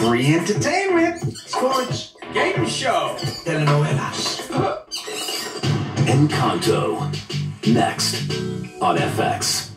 Free entertainment. Sports. Game show. Telenovelas. Encanto. Next on FX.